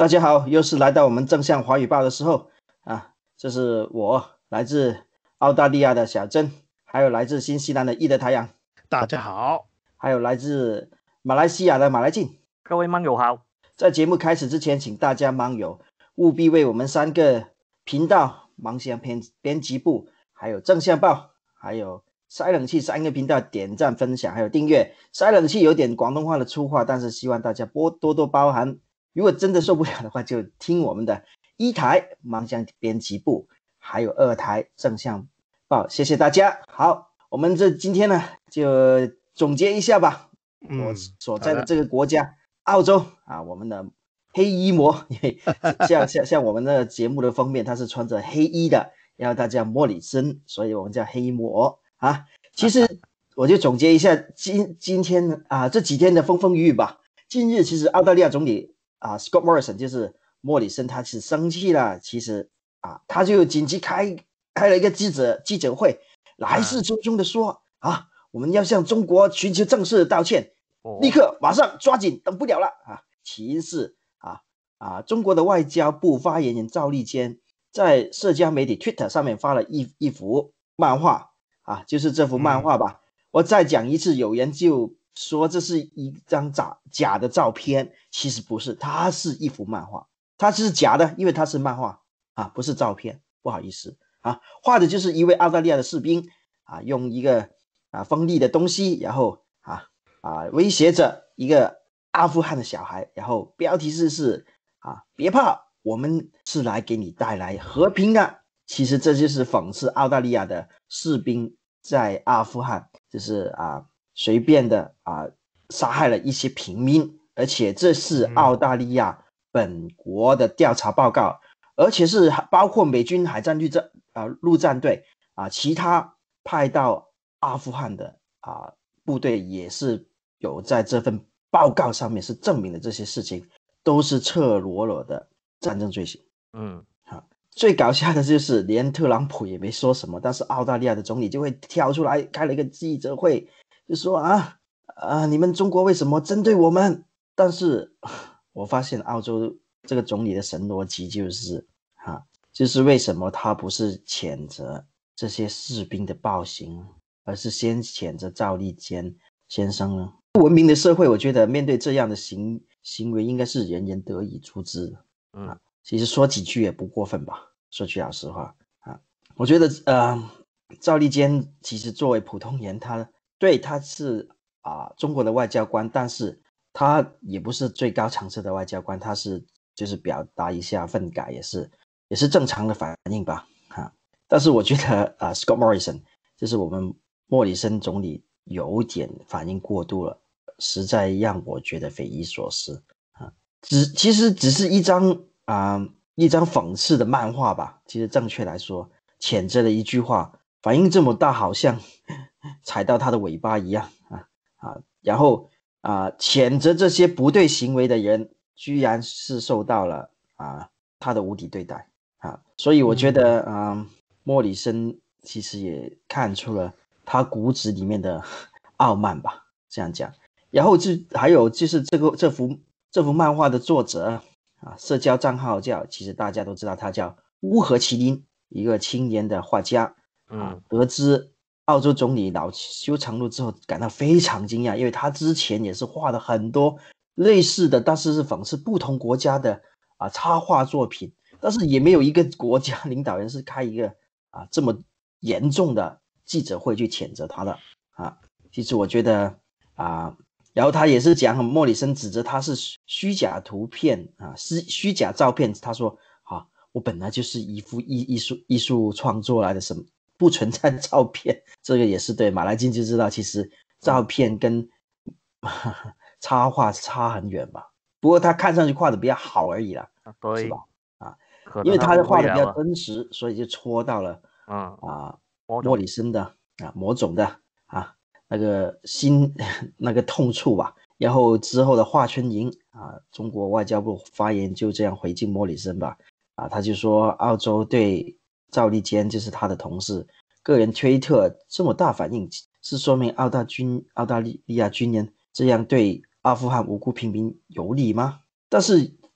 大家好，又是来到我们正向华语报的时候啊，这是我来自澳大利亚的小珍，还有来自新西兰的易德太阳， 大家好， 还有来自马来西亚的马来进。 各位网友好。 在节目开始之前，请大家网友务必为我们3个频道盲想编辑部，还有正向报，还有塞冷气3个频道点赞分享，还有订阅。塞冷气有点广东话的粗话，但是希望大家多多包涵。如果真的受不了的话，就听我们的1台盲想编辑部，还有2台正向报，谢谢大家。好，我们今天呢就总结一下吧。我所在的这个国家澳洲啊，我们的黑衣魔，像我们的节目的封面，他是穿着黑衣的，然后他叫莫里森，所以我们叫黑衣魔啊。其实我就总结一下今天啊这几天的风风雨雨吧。近日其实澳大利亚总理Scott Morrison 就是莫里森，他是生气了，其实他就紧急开了一个记者会，来势汹汹的说我们要向中国寻求正式的道歉，立刻马上抓紧，等不了了起因是中国的外交部发言人赵立坚在社交媒体 Twitter 上面发了一幅漫画就是这幅漫画吧。我再讲一次，有人就说这是一张假的照片，其实不是，它是一幅漫画，它是假的，因为它是漫画不是照片，不好意思画的就是一位澳大利亚的士兵用一个锋利的东西，然后威胁着一个阿富汗的小孩，然后标题是别怕，我们是来给你带来和平的。其实这就是讽刺澳大利亚的士兵在阿富汗就是随便的杀害了一些平民，而且这是澳大利亚本国的调查报告，而且是包括美军海战陆战队其他派到阿富汗的部队也是有在这份报告上面是证明的，这些事情都是赤裸裸的战争罪行。最搞笑的就是连特朗普也没说什么，但是澳大利亚的总理就会跳出来开了一个记者会，就说你们中国为什么针对我们？但是我发现澳洲这个总理的神逻辑就是为什么他不是谴责这些士兵的暴行，而是先谴责赵立坚先生呢？不文明的社会，我觉得面对这样的行为应该是人人得以诛之其实说几句也不过分吧，说句老实话我觉得赵立坚其实作为普通人，他是中国的外交官，但是他也不是最高层次的外交官，他是就是表达一下愤慨，也是正常的反应吧但是我觉得Scott Morrison 就是我们莫里森总理有点反应过度了，实在让我觉得匪夷所思其实只是一张讽刺的漫画吧，其实正确来说谴责的一句话反应这么大，好像踩到他的尾巴一样然后谴责这些不对行为的人居然是受到了他的无理对待所以我觉得莫里森其实也看出了他骨子里面的傲慢吧，这样讲。然后还有就是这幅漫画的作者社交账号其实大家都知道他叫乌合麒麟，一个青年的画家得知澳洲总理恼羞成怒之后感到非常惊讶，因为他之前也是画了很多类似的，但是讽刺不同国家的插画作品，但是也没有一个国家领导人是开一个这么严重的记者会去谴责他的其实我觉得然后他也是讲莫里森指责他是虚假图片虚假照片，他说我本来就是一幅艺术创作来的，什么不存在照片。这个也是对马来金就知道，其实照片跟插画差很远吧，不过他看上去画的比较好而已啦是吧因为他画的比较真实，所以就戳到了莫里森的魔种的那个那个痛处吧。然后之后的华春莹中国外交部发言就这样回敬莫里森吧他就说澳洲对赵立坚就是他的同事个人推特这么大反应，是说明澳大利亚军人这样对阿富汗无辜平民有理吗？但是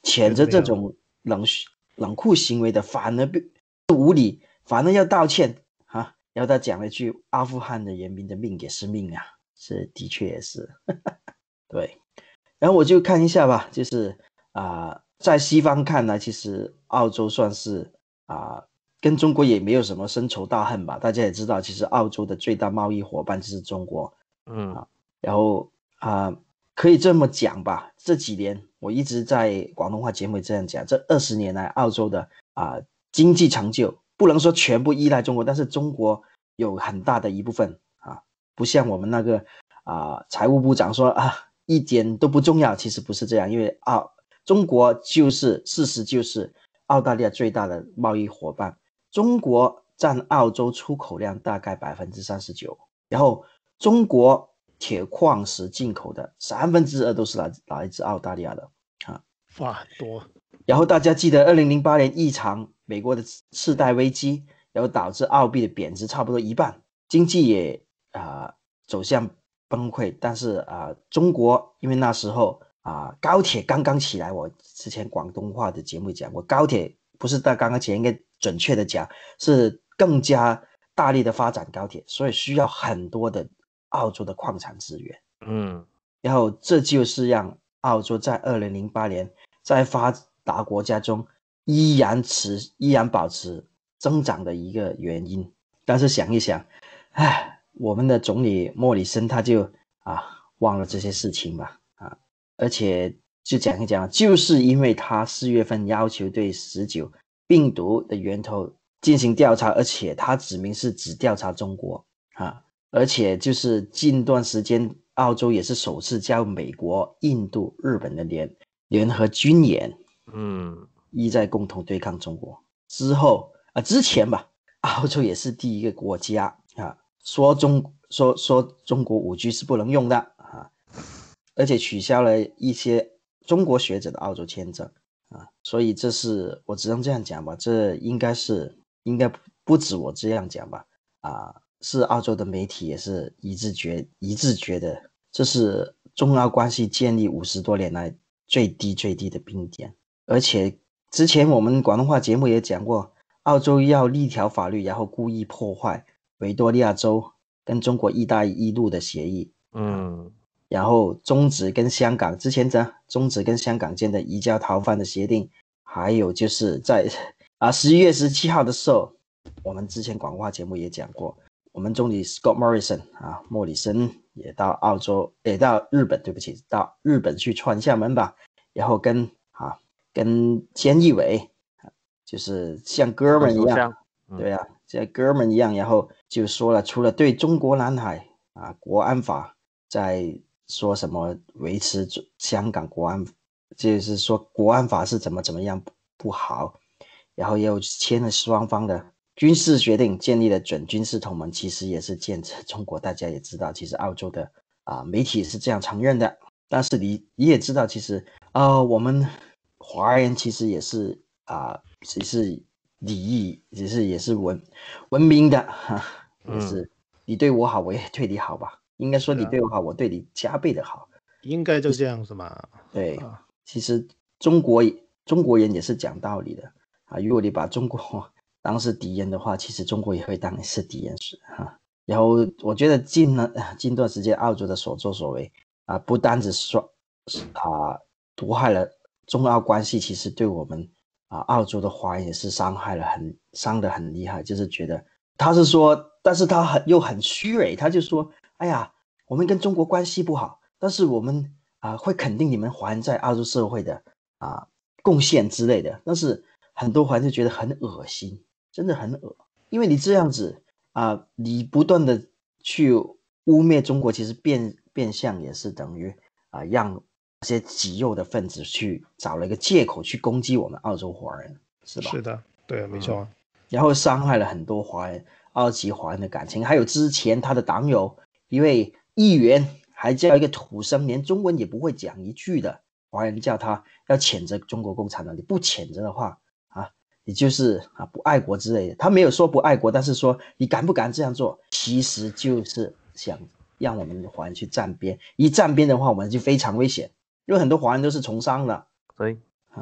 谴责这种冷酷行为的反而不无理，反而要道歉啊。然后他讲了一句阿富汗的人民的命也是命啊，是的确也是对。然后我就看一下吧，就是在西方看呢，其实澳洲算是跟中国也没有什么深仇大恨吧。大家也知道，其实澳洲的最大贸易伙伴就是中国，然后可以这么讲吧，这几年我一直在广东话节目这样讲，这20年来澳洲的经济成就不能说全部依赖中国，但是中国有很大的一部分不像我们那个财务部长说一点都不重要，其实不是这样，因为中国事实就是澳大利亚最大的贸易伙伴，中国占澳洲出口量大概 39%， 然后中国铁矿石进口的2/3都是来自澳大利亚的哇，多。 然后大家记得2008年一场美国的次贷危机，然后导致澳币的贬值差不多一半，经济也走向崩溃。但是中国因为那时候高铁刚刚起来，我之前广东话的节目讲过，高铁不是刚刚起来，应该准确的讲是更加大力的发展高铁，所以需要很多的澳洲的矿产资源。然后这就是让澳洲在2008年在发达国家中依然保持增长的一个原因。但是想一想，我们的总理莫里森他就忘了这些事情吧而且就讲一讲，就是因为他4月份要求对19病毒的源头进行调查，而且他指明是只调查中国而且就是近段时间澳洲也是首次叫美国、印度、日本的联合军演意在共同对抗中国。之前吧，澳洲也是第一个国家说中国5G 是不能用的而且取消了一些中国学者的澳洲签证所以这是我只能这样讲吧，这应该不止我这样讲吧是澳洲的媒体也是一致觉得这是中澳关系建立50多年来最低的冰点。而且之前我们广东话节目也讲过，澳洲要立条法律，然后故意破坏维多利亚州跟中国一带一路的协议然后终止跟香港间的移交逃犯的协定，还有就是在11月17号的时候，我们之前广东话节目也讲过，我们总理 Scott Morrison 莫里森也到日本，对不起，到日本去串厦门吧，然后跟菅义伟就是像哥们一样对像哥们一样，然后就说了，除了对中国南海国安法在说什么维持香港国安，就是说国安法是怎么样不好，然后又签了双方的军事决定，建立了准军事同盟，其实也是建设中国。大家也知道，其实澳洲的媒体是这样承认的。但是你也知道，其实我们华人其实也是只是礼仪，也是文明的也是你对我好，我也对你好吧。应该说你对我好，我对你加倍的好， 应该就这样子嘛。 对其实中国人也是讲道理的如果你把中国当是敌人的话，其实中国也会当你是敌人然后我觉得近段时间澳洲的所作所为不单只说毒害了中澳关系，其实对我们澳洲的华人也是伤得很厉害。就是觉得他是说，但是他又很虚伪，他就说哎呀我们跟中国关系不好，但是我们会肯定你们华人在澳洲社会的贡献之类的。但是很多华人就觉得很恶心，真的很恶，因为你这样子你不断的去污蔑中国，其实变相也是等于让这些极右的分子去找了一个借口去攻击我们澳洲华人，是吧？ 是的，对，没错然后伤害了很多澳籍华人的感情。还有之前他的党友一位议员还叫一个土生连中文也不会讲一句的华人，叫他要谴责中国共产党，你不谴责的话你就是不爱国之类的。他没有说不爱国，但是说你敢不敢这样做，其实就是想让我们的华人去站边，一站边的话我们就非常危险，因为很多华人都是从商的。 对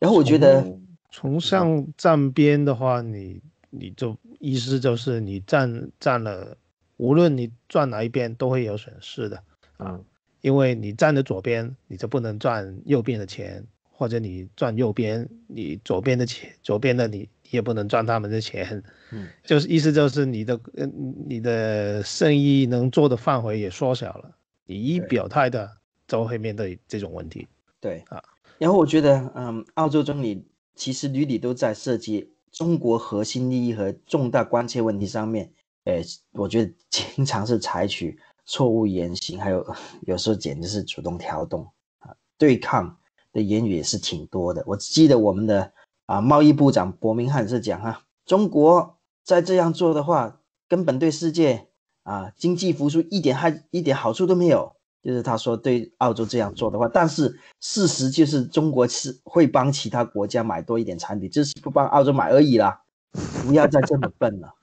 然后我觉得从上站边的话，你就意思就是你站了，无论你转哪一边都会有损失的啊，因为你站的左边，你就不能赚右边的钱，或者你赚右边，你左边的钱，左边的你也不能赚他们的钱，就是意思就是你的生意能做的范围也缩小了，你一表态的就会面对这种问题。 对啊，然后我觉得澳洲总理其实屡屡都在涉及中国核心利益和重大关切问题上面，我觉得经常是采取错误言行，还有时候简直是主动挑动啊，对抗的言语也是挺多的。我记得我们的贸易部长伯明翰是讲中国再这样做的话，根本对世界经济复苏一点好处都没有。就是他说对澳洲这样做的话，但是事实就是中国是会帮其他国家买多一点产品，就是不帮澳洲买而已啦，不要再这么笨了。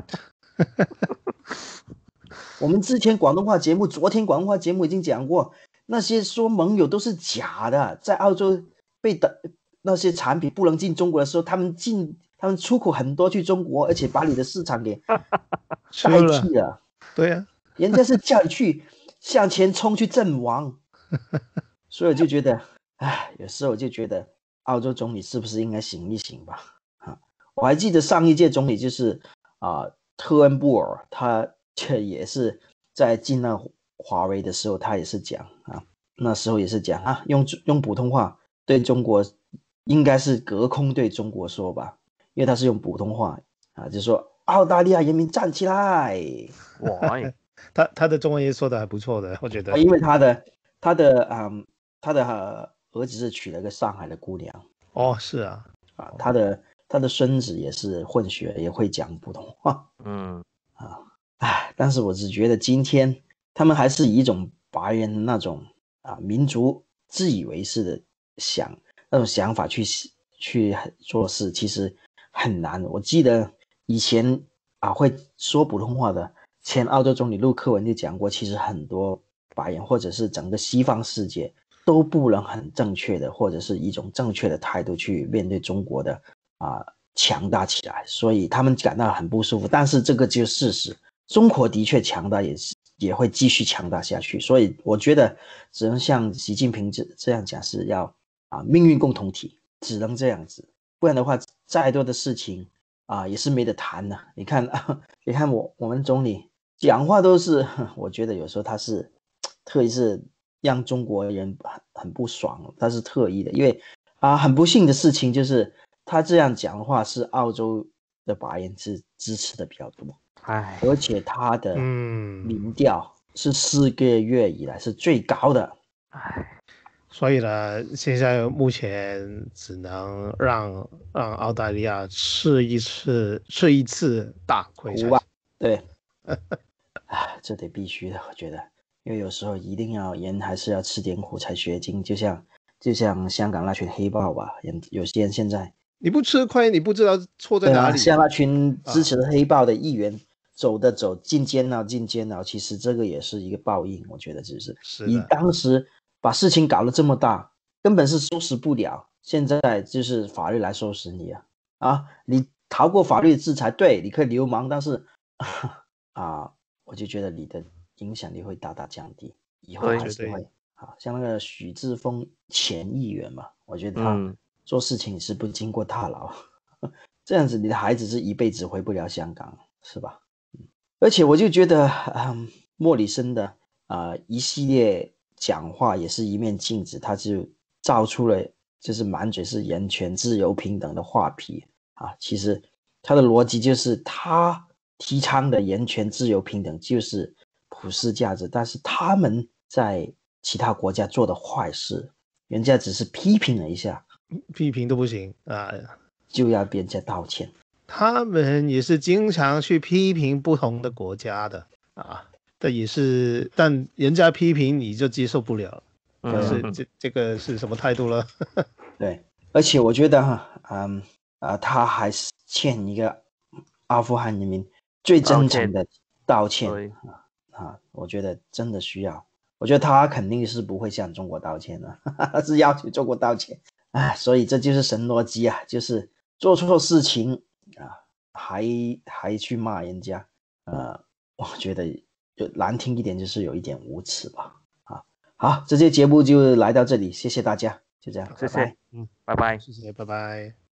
我们之前广东话节目，昨天广东话节目已经讲过，那些说盟友都是假的，在澳洲那些产品不能进中国的时候，他们出口很多去中国，而且把你的市场给代替了。 对啊， 人家是叫你去向前冲去阵亡，所以我就觉得，有时候我就觉得澳洲总理是不是应该醒一醒吧？我还记得上一届总理就是特恩布尔，他这也是在进那华为的时候，他也是讲那时候也是讲用普通话对中国，应该是隔空对中国说吧，因为他是用普通话就说澳大利亚人民站起来， 哇！ 他的中文也说的还不错的，我觉得。 因为他的儿子是娶了个上海的姑娘。 哦，是啊。 他的孙子也是混血，也会讲普通话。但是我只觉得今天他们还是以一种白人那种民族自以为是的那种想法去做事，其实很难。我记得以前会说普通话的前澳洲总理陆克文就讲过，其实很多白人或者是整个西方世界都不能很正确的或者是一种正确的态度去面对中国的强大起来，所以他们感到很不舒服。但是这个就是事实，中国的确强大，也会继续强大下去。所以我觉得只能像习近平这样讲，是要命运共同体，只能这样子，不然的话再多的事情也是没得谈的。你看我们总理讲话都是，我觉得有时候他是特意是让中国人很不爽，他是特意的，因为很不幸的事情就是他这样讲的话是澳洲的白人是支持的比较多，而且他的民调是4个月以来是最高的。 所以呢，现在目前只能让澳大利亚吃一次大亏才行。 对，这得必须的，我觉得，因为有时候一定要人还是要吃点苦才学精，就像香港那群黑豹吧，有些人现在你不吃亏，你不知道错在哪里。 像那群支持黑豹的议员，走的走进监牢，其实这个也是一个报应，我觉得就是你当时把事情搞得这么大，根本是收拾不了，现在就是法律来收拾你你逃过法律的制裁，对，你可以流氓，但是我就觉得你的影响力会大大降低，以后还是会像那个许志峰前议员嘛，我觉得他做事情是不经过大脑，这样子你的孩子是一辈子回不了香港，是吧？而且我就觉得莫里森的一系列讲话也是一面镜子，他就造出了就是满嘴是人权、自由、平等的画皮其实他的逻辑就是他提倡的人权、自由、平等就是普世价值，但是他们在其他国家做的坏事，人家只是批评了一下， 批评都不行就要别人家道歉。 他们也是经常去批评不同的国家的但人家批评你就接受不了，这个是什么态度了？ 对，而且我觉得他还是欠一个阿富汗人民最真诚的道歉我觉得真的需要，我觉得他肯定是不会向中国道歉的，他是要求中国道歉所以这就是神逻辑啊，就是做错事情啊，还去骂人家，我觉得就难听一点就是有一点无耻吧。好，这节节目就来到这里，谢谢大家，就这样，拜谢谢， 拜。 拜拜。 谢谢，拜拜。